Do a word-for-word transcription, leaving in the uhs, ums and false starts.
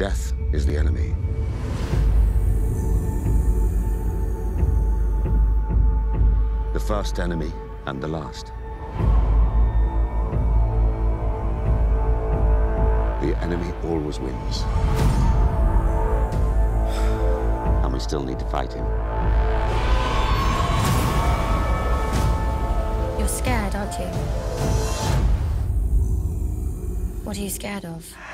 Death is the enemy. The first enemy and the last. The enemy always wins. And we still need to fight him. You're scared, aren't you? What are you scared of?